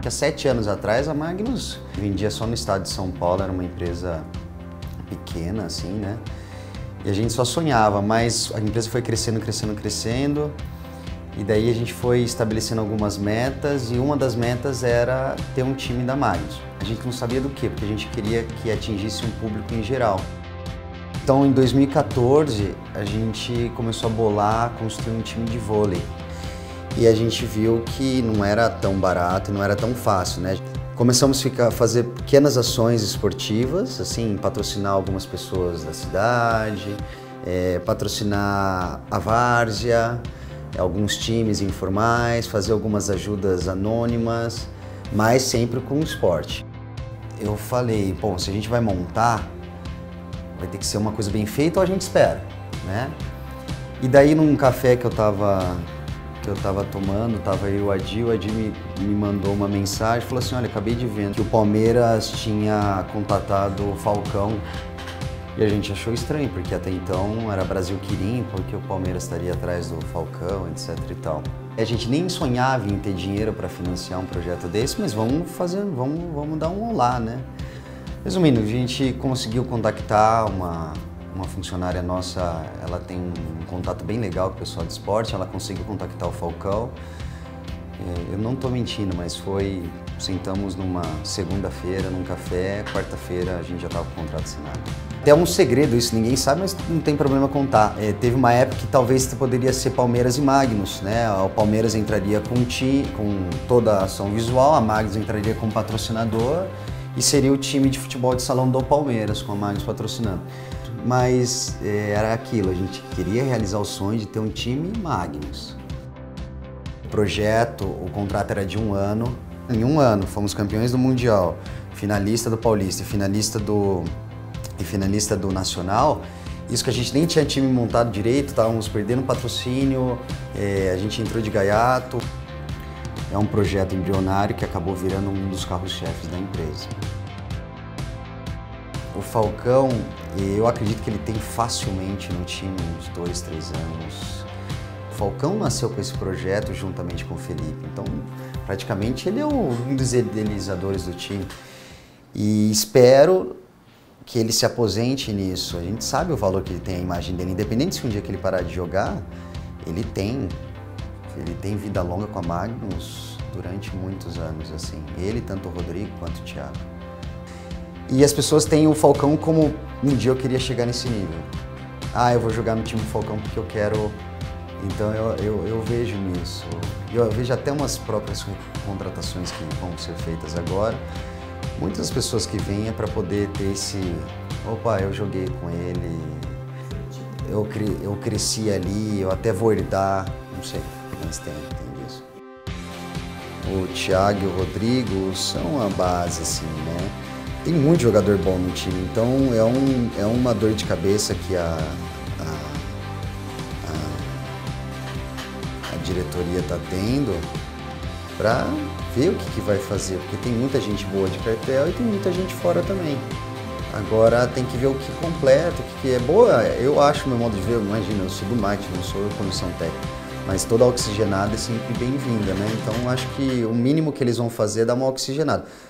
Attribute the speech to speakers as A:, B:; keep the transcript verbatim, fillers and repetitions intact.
A: há sete anos atrás a Magnus vendia só no estado de São Paulo, era uma empresa pequena assim, né? E a gente só sonhava, mas a empresa foi crescendo, crescendo, crescendo. E daí a gente foi estabelecendo algumas metas e uma das metas era ter um time da Magnus. A gente não sabia do quê, porque a gente queria que atingisse um público em geral. Então em dois mil e quatorze a gente começou a bolar, construir um time de vôlei. E a gente viu que não era tão barato, não era tão fácil, né? Começamos a ficar, fazer pequenas ações esportivas, assim, patrocinar algumas pessoas da cidade, é, patrocinar a várzea, alguns times informais, fazer algumas ajudas anônimas, mas sempre com o esporte. Eu falei, bom, se a gente vai montar, vai ter que ser uma coisa bem feita ou a gente espera, né? E daí num café que eu tava, que eu tava tomando, tava eu e o Adi, o Adi me, me mandou uma mensagem, falou assim, olha, acabei de ver que o Palmeiras tinha contatado o Falcão. E a gente achou estranho, porque até então era Brasil Quirim, porque o Palmeiras estaria atrás do Falcão, etc e tal. A gente nem sonhava em ter dinheiro para financiar um projeto desse, mas vamos fazer, vamos, vamos dar um olá, né? Resumindo, a gente conseguiu contactar uma, uma funcionária nossa, ela tem um contato bem legal com o pessoal de esporte, ela conseguiu contactar o Falcão. Eu não estou mentindo, mas foi, sentamos numa segunda-feira, num café, quarta-feira a gente já estava com o contrato assinado. É um segredo isso, ninguém sabe, mas não tem problema contar. É, teve uma época que talvez poderia ser Palmeiras e Magnus, né? O Palmeiras entraria com, ti, com toda a ação visual, a Magnus entraria como patrocinador e seria o time de futebol de salão do Palmeiras, com a Magnus patrocinando. Mas é, era aquilo, a gente queria realizar o sonho de ter um time Magnus. O projeto, o contrato era de um ano. Em um ano, fomos campeões do Mundial, finalista do Paulista e finalista do, e finalista do Nacional. Isso que a gente nem tinha time montado direito, estávamos perdendo patrocínio, é, a gente entrou de gaiato. É um projeto embrionário que acabou virando um dos carros-chefes da empresa. O Falcão, eu acredito que ele tem facilmente no time uns dois, três anos. O Falcão nasceu com esse projeto juntamente com o Felipe, então praticamente ele é um dos idealizadores do time. E espero que ele se aposente nisso. A gente sabe o valor que ele tem, a imagem dele, independente se um dia que ele parar de jogar, ele tem, ele tem vida longa com a Magnus durante muitos anos, assim. Ele, tanto o Rodrigo quanto o Thiago. E as pessoas têm o Falcão como um dia eu queria chegar nesse nível. Ah, eu vou jogar no time do Falcão porque eu quero. Então eu, eu, eu vejo nisso. Eu vejo até umas próprias contratações que vão ser feitas agora. Muitas pessoas que vêm é para poder ter esse... Opa, eu joguei com ele, eu, cre, eu cresci ali, eu até vou herdar, não sei, mas tem, tem disso. O Thiago e o Rodrigo são a base, assim, né? Tem muito jogador bom no time, então é, um, é uma dor de cabeça que a, a, a, a diretoria está tendo para ver o que, que vai fazer, porque tem muita gente boa de cartel e tem muita gente fora também. Agora tem que ver o que completa, o que, que é boa. Eu acho, meu modo de ver, imagina, eu sou do marketing, não sou comissão técnica, mas toda oxigenada é sempre bem-vinda, né? Então acho que o mínimo que eles vão fazer é dar uma oxigenada.